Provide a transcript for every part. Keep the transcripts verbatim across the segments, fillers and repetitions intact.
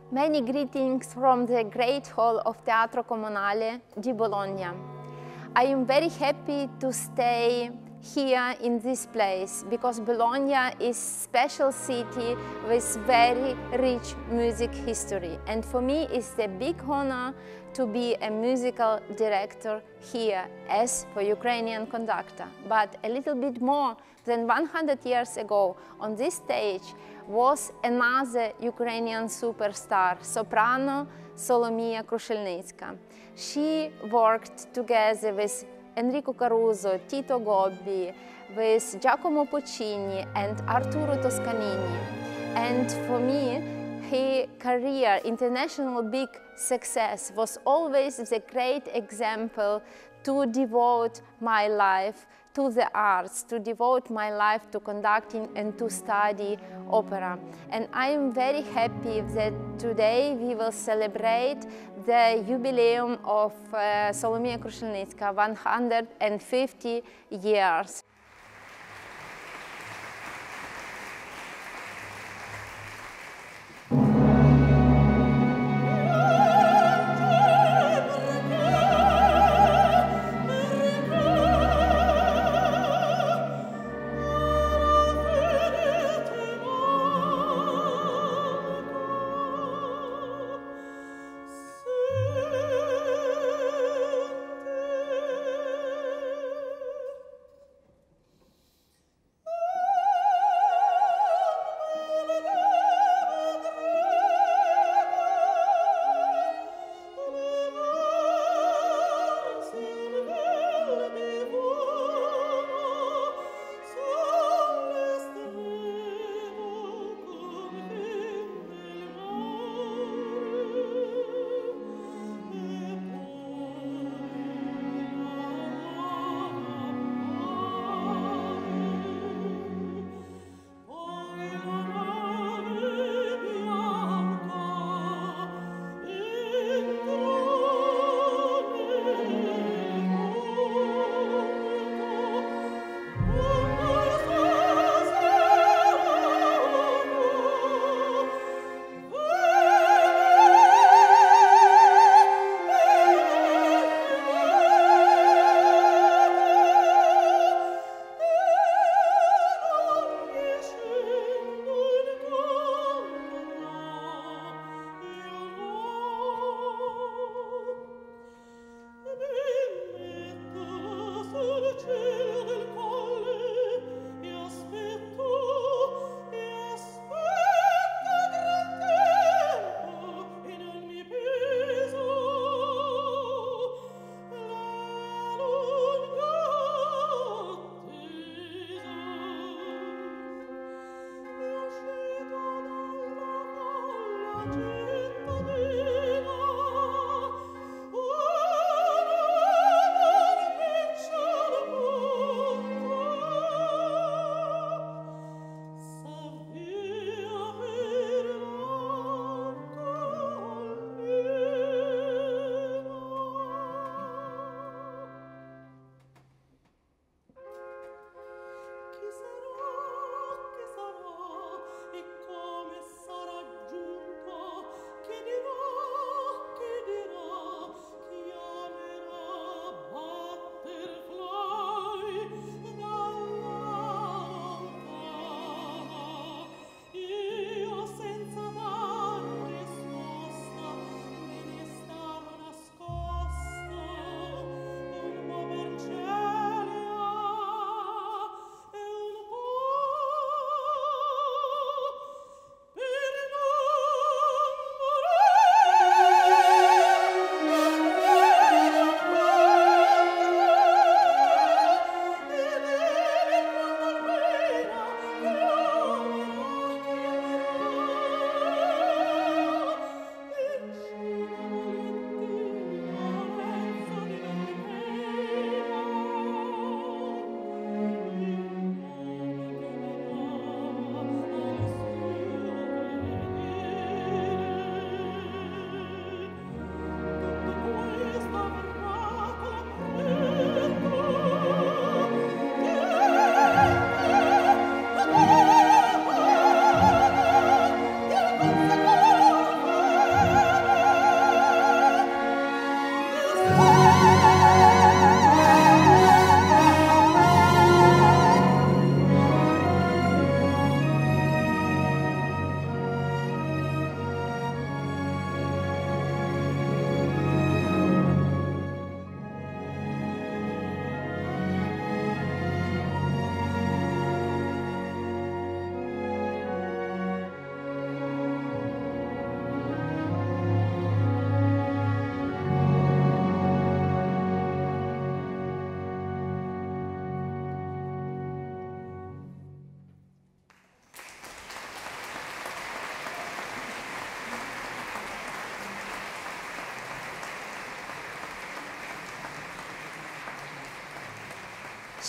Many greetings from the great hall of Teatro Comunale di Bologna. I am very happy to stay here in this place because Bologna is a special city with very rich music history, and for me it's a big honor to be a musical director here as for Ukrainian conductor. But a little bit more than one hundred years ago on this stage was another Ukrainian superstar, soprano Solomia Krushelnitska. She worked together with Enrico Caruso, Tito Gobbi, with Giacomo Puccini and Arturo Toscanini. And for me, her career, international big success, was always a great example to devote my life to the arts, to devote my life to conducting and to study opera. And I am very happy that today we will celebrate the jubileum of uh, Solomia Krushelnitska, one hundred fifty years.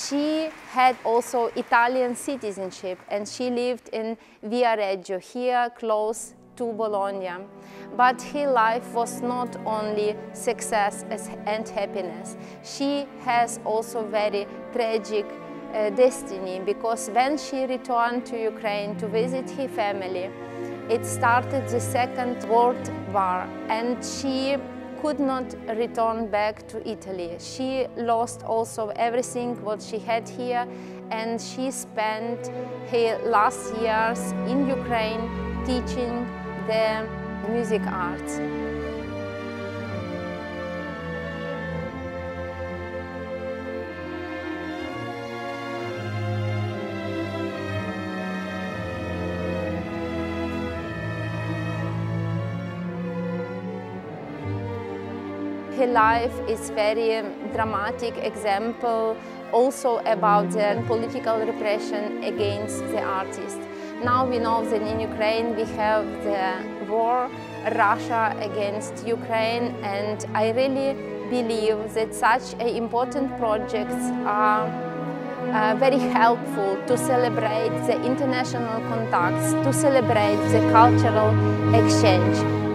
She had also Italian citizenship, and she lived in Viareggio, here close to Bologna. But her life was not only success and happiness. She has also very tragic uh, destiny, because when she returned to Ukraine to visit her family, it started the Second World War, and she could not return back to Italy. She lost also everything what she had here, and she spent her last years in Ukraine teaching the music arts. Her life is very dramatic example also about the political repression against the artists. Now we know that in Ukraine we have the war, Russia against Ukraine, and I really believe that such important projects are uh, very helpful to celebrate the international contacts, to celebrate the cultural exchange.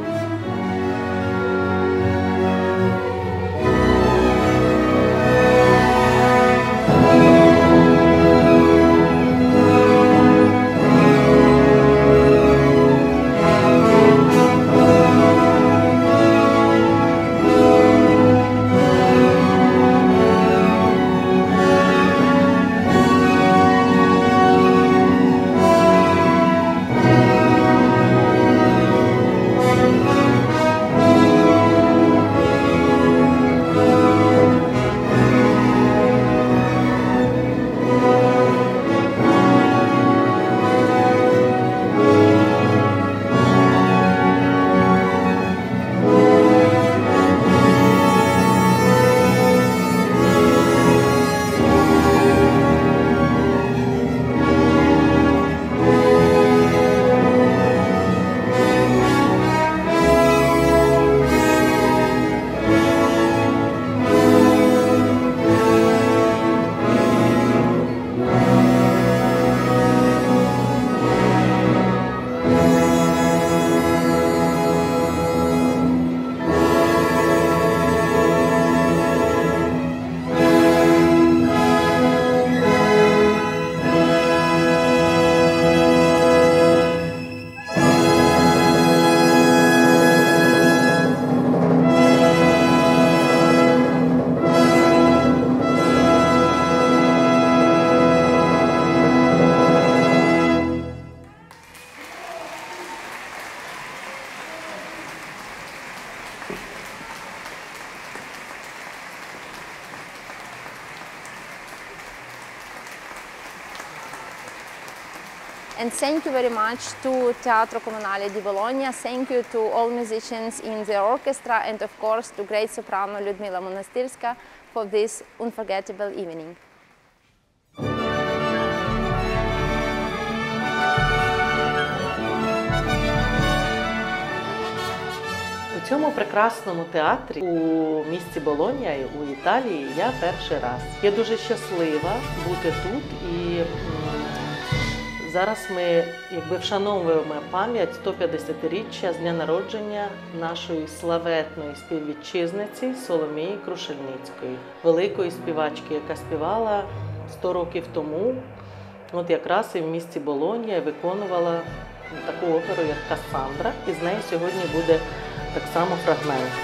And thank you very much to Teatro Comunale di Bologna. Thank you to all musicians in the orchestra, and of course to great soprano Lyudmila Monastyrska for this unforgettable evening. У цьому прекрасному театрі у місті Болонья у Італії я перший раз. Я дуже щаслива бути тут, і зараз ми якби вшановуємо пам'ять сто п'ятдесятиріччя з дня народження нашої славетної співвітчизниці Соломії Крушельницької, великої співачки, яка співала сто років тому, от якраз і в місті Болонья, виконувала таку оперу, як Кассандра, і з неї сьогодні буде так само фрагмент.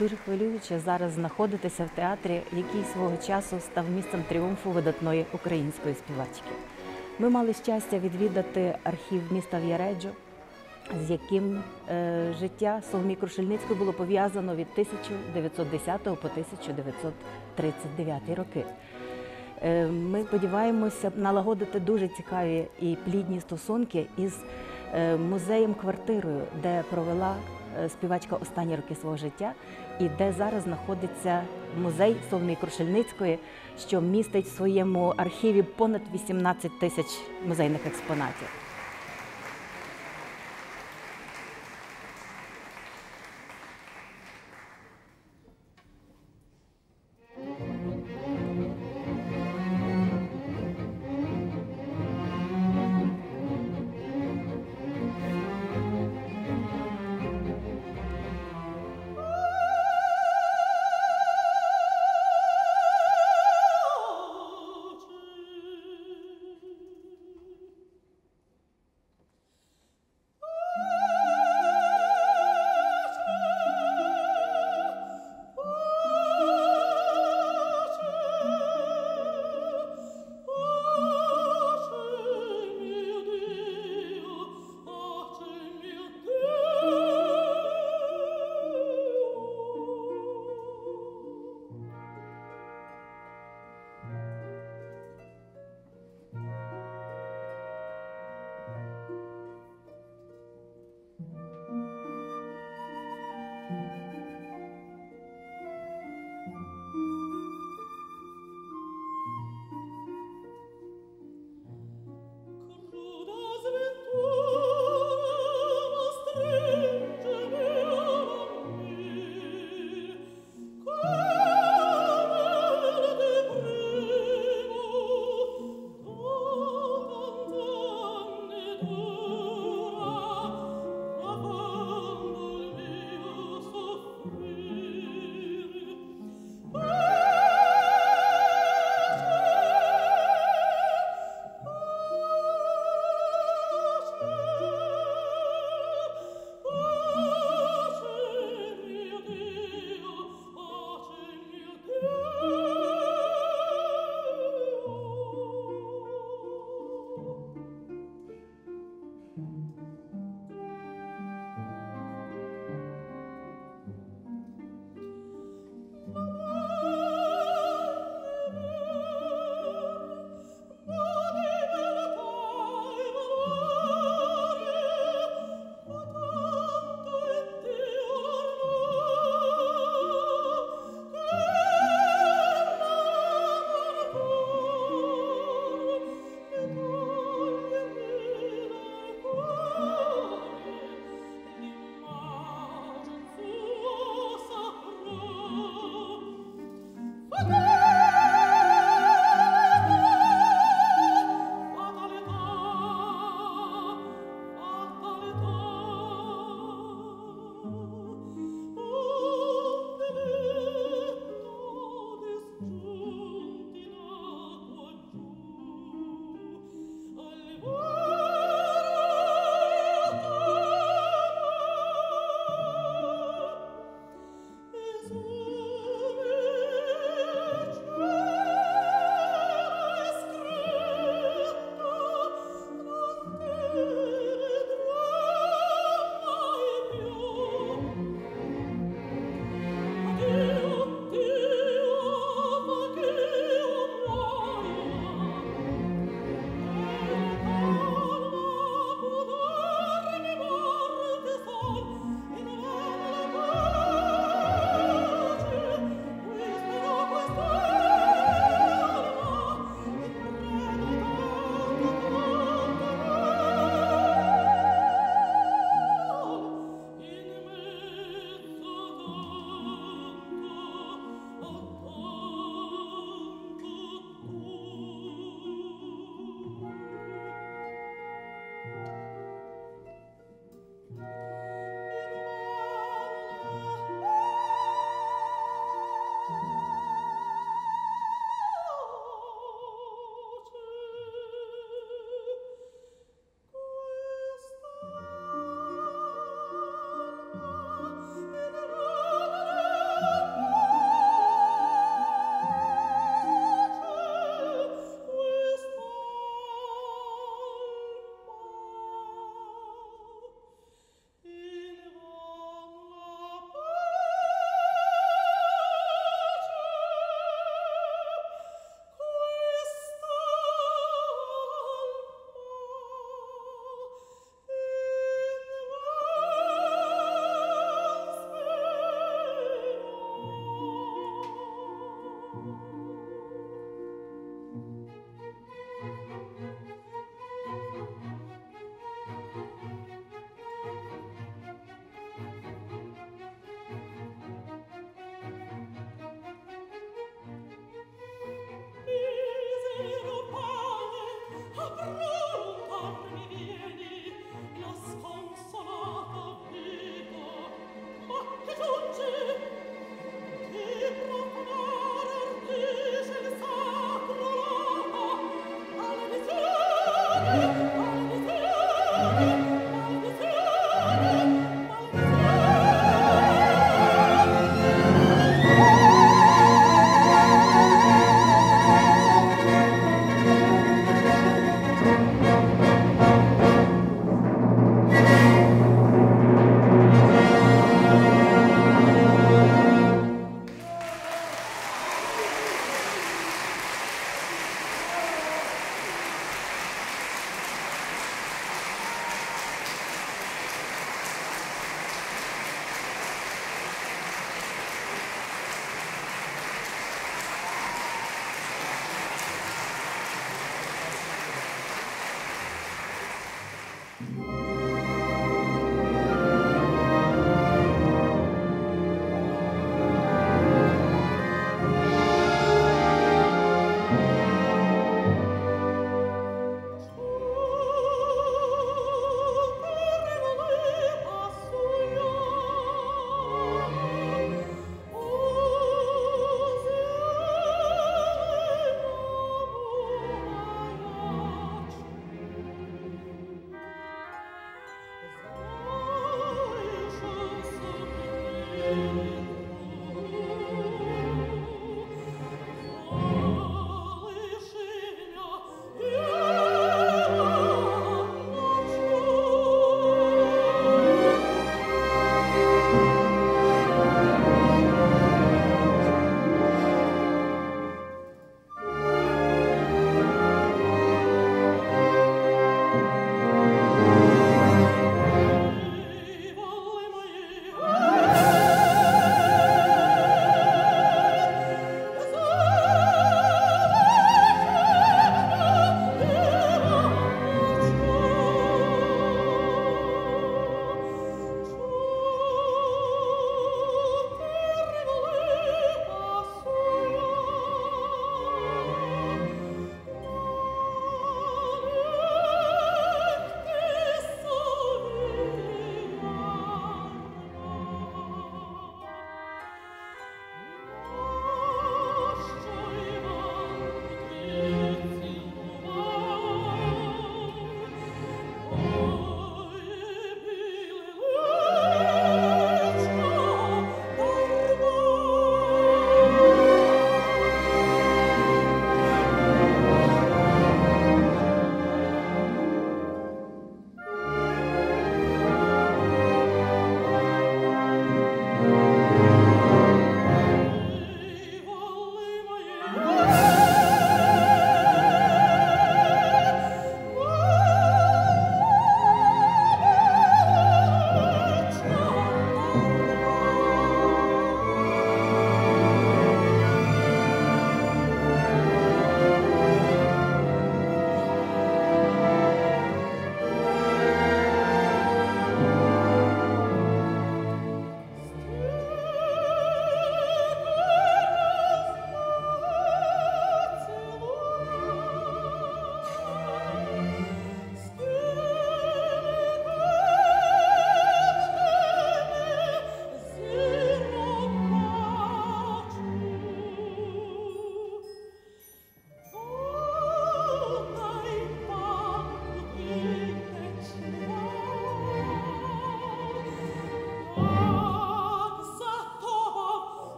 дуже хвилююче зараз знаходитися в театрі, який свого часу став місцем тріумфу видатної української співачки. Ми мали щастя відвідати архів міста В'яреджо, з яким е, життя Соломії Крушельницької було пов'язано від тисяча дев'ятсот десятого по тисяча дев'ятсот тридцять дев'ятий роки. Е, ми сподіваємося налагодити дуже цікаві і плідні стосунки із е, музеєм-квартирою, де провела е, співачка останні роки свого життя, і де зараз знаходиться музей Соломії Крушельницької, що містить в своєму архіві понад вісімнадцять тисяч музейних експонатів.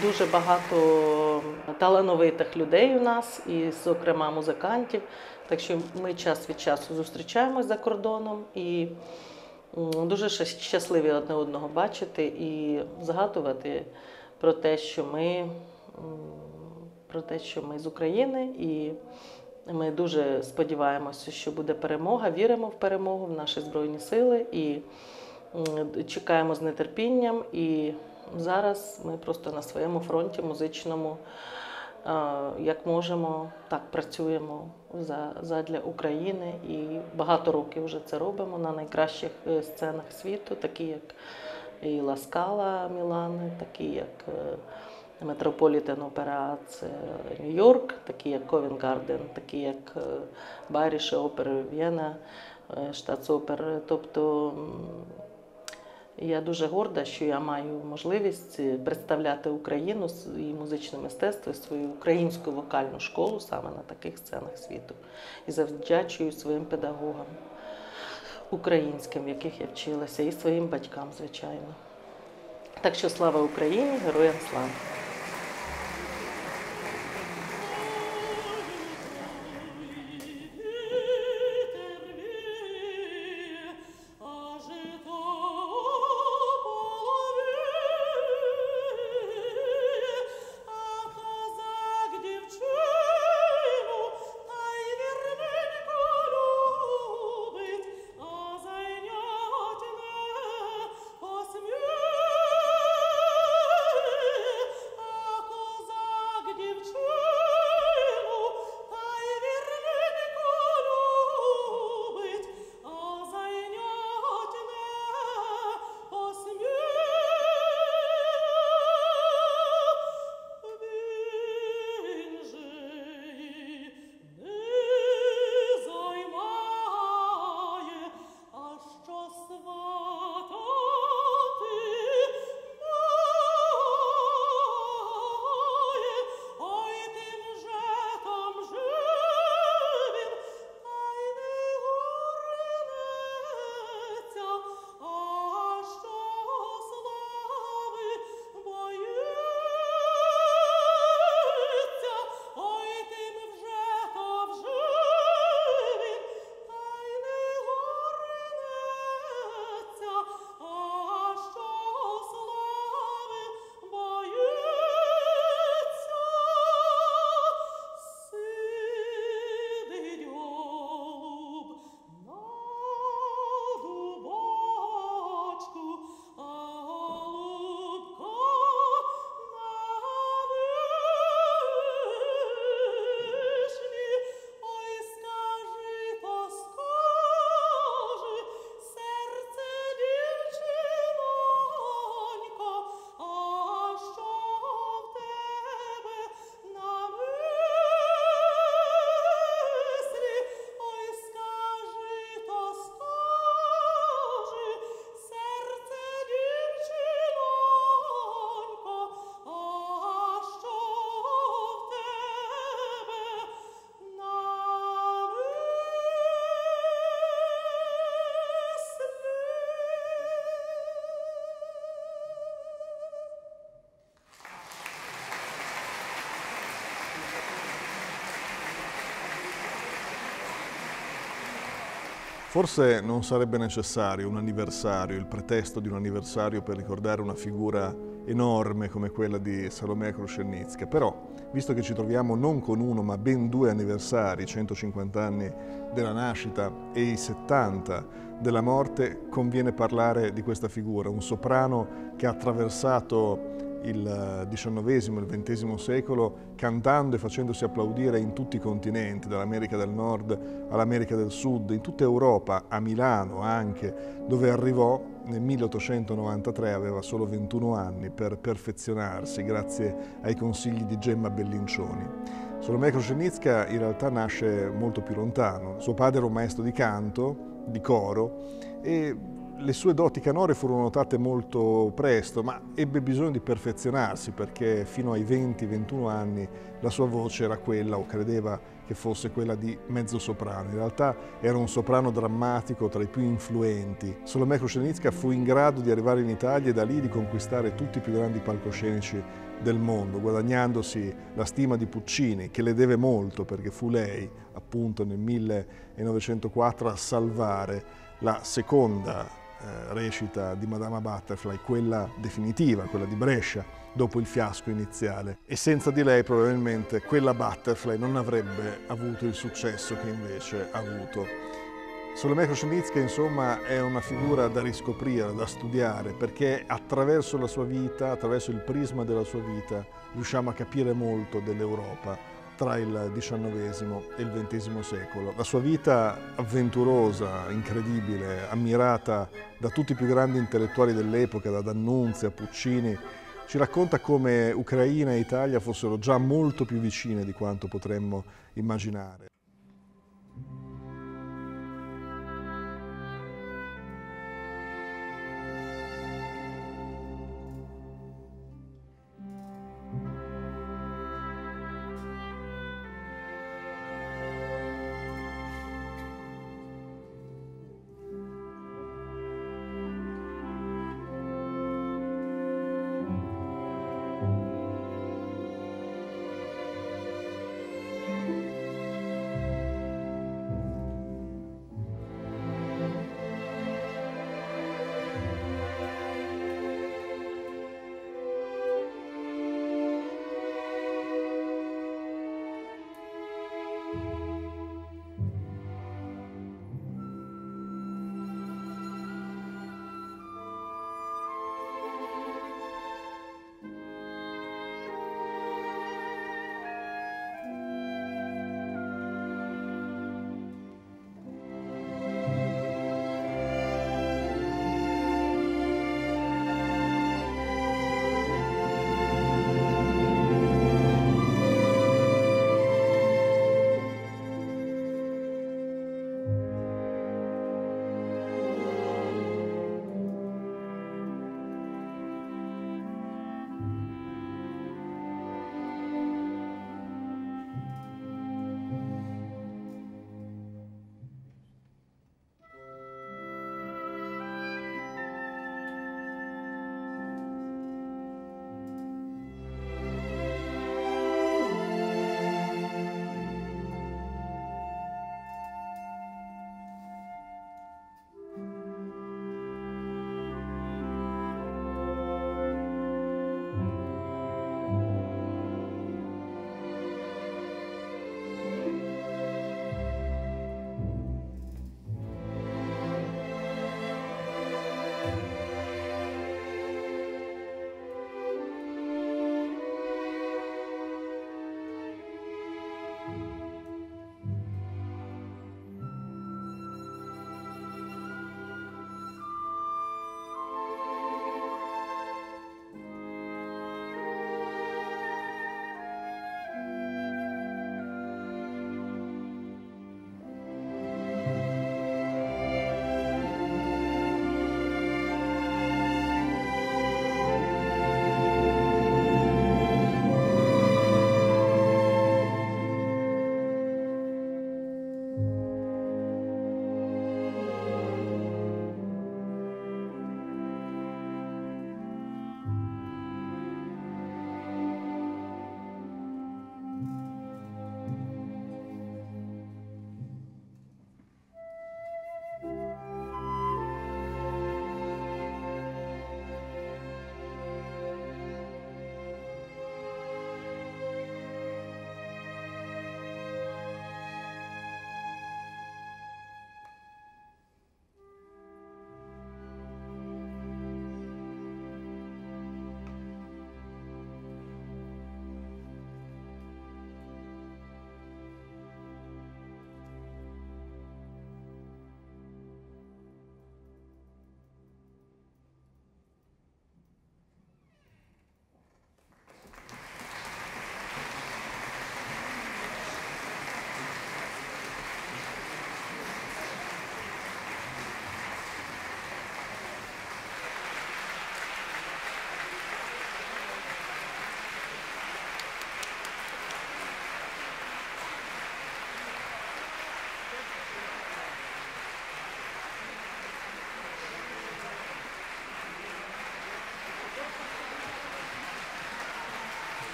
дуже багато талановитих людей у нас, і, зокрема, музикантів. Так що ми час від часу зустрічаємось за кордоном і дуже щасливі одне одного бачити і згадувати про те, що ми, про те, що ми з України, і ми дуже сподіваємося, що буде перемога, віримо в перемогу, в наші Збройні Сили і чекаємо з нетерпінням. І зараз ми просто на своєму фронті музичному, як можемо, так працюємо задля України. І багато років вже це робимо на найкращих сценах світу, такі як і Ла Скала Мілани, такі як Метрополітен Опера це Нью-Йорк, такі як Ковент Гарден, такі як Байріше Опер В'єна, Штатсопер. Тобто я дуже горда, що я маю можливість представляти Україну, і музичне мистецтво, і свою українську вокальну школу саме на таких сценах світу. І завдячую своїм педагогам українським, в яких я вчилася, і своїм батькам, звичайно. Так що слава Україні, героям слава! Forse non sarebbe necessario un anniversario, il pretesto di un anniversario per ricordare una figura enorme come quella di Salomea Kruszelnicka, però, visto che ci troviamo non con uno ma ben due anniversari, centocinquanta anni della nascita e i settanta della morte, conviene parlare di questa figura, un soprano che ha attraversato il diciannovesimo e il ventesimo secolo cantando e facendosi applaudire in tutti i continenti, dall'America del Nord all'America del Sud, in tutta Europa, a Milano anche, dove arrivò nel milleottocentonovantatré, aveva solo ventuno anni, per perfezionarsi grazie ai consigli di Gemma Bellincioni. Salomea Kruszelnicka in realtà nasce molto più lontano. Suo padre era un maestro di canto, di coro, e Le sue doti canore furono notate molto presto, ma ebbe bisogno di perfezionarsi perché fino ai venti ventuno anni la sua voce era quella, o credeva che fosse quella di mezzo soprano. In realtà era un soprano drammatico tra i più influenti. Salomè Krušenicka fu in grado di arrivare in Italia e da lì di conquistare tutti i più grandi palcoscenici del mondo, guadagnandosi la stima di Puccini, che le deve molto perché fu lei, appunto nel millenovecentoquattro, a salvare la seconda Eh, recita di Madama Butterfly, quella definitiva, quella di Brescia, dopo il fiasco iniziale. E senza di lei probabilmente quella Butterfly non avrebbe avuto il successo che invece ha avuto. Salomè Krušenicka, insomma, è una figura da riscoprire, da studiare, perché attraverso la sua vita, attraverso il prisma della sua vita, riusciamo a capire molto dell'Europa tra il diciannovesimo e il ventesimo secolo. La sua vita avventurosa, incredibile, ammirata da tutti i più grandi intellettuali dell'epoca, da D'Annunzio a Puccini, ci racconta come Ucraina e Italia fossero già molto più vicine di quanto potremmo immaginare.